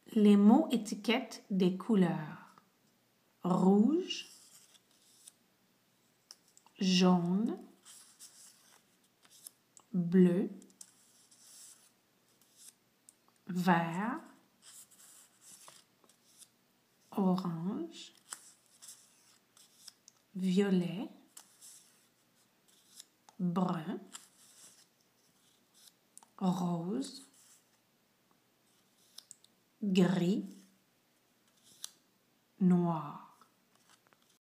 Les mots étiquettent des couleurs. Rouge, jaune, bleu, vert, orange, violet, brun, rose, gris, noir.